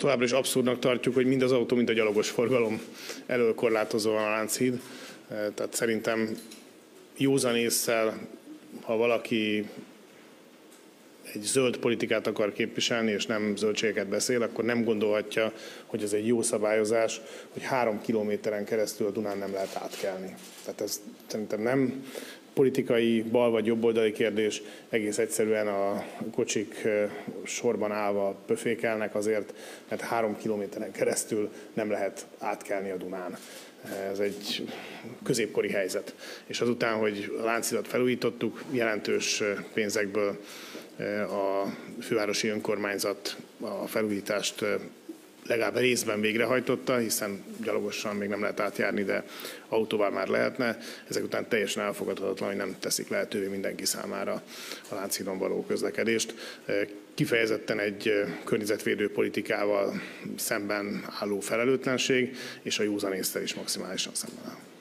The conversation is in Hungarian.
Továbbra is abszurdnak tartjuk, hogy mind az autó, mind a gyalogos forgalom elől korlátozó van a Lánchíd. Tehát szerintem józan ésszel, ha valaki egy zöld politikát akar képviselni, és nem zöldségeket beszél, akkor nem gondolhatja, hogy ez egy jó szabályozás, hogy 3 kilométeren keresztül a Dunán nem lehet átkelni. Tehát ez szerintem nem politikai bal vagy jobboldali kérdés, egész egyszerűen a kocsik sorban állva pöfékelnek azért, mert 3 kilométeren keresztül nem lehet átkelni a Dunán. Ez egy középkori helyzet. És azután, hogy a Lánchidat felújítottuk, jelentős pénzekből a fővárosi önkormányzat a felújítást legalább részben végrehajtotta, hiszen gyalogosan még nem lehet átjárni, de autóval már lehetne. Ezek után teljesen elfogadhatatlan, hogy nem teszik lehetővé mindenki számára a Lánchídon való közlekedést. Kifejezetten egy környezetvédő politikával szemben álló felelőtlenség, és a józan ésszel is maximálisan szemben áll.